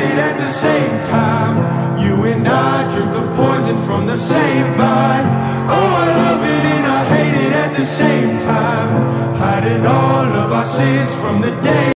it at the same time. You and I drink the poison from the same vine. Oh, I love it and I hate it at the same time, hiding all of our sins from the day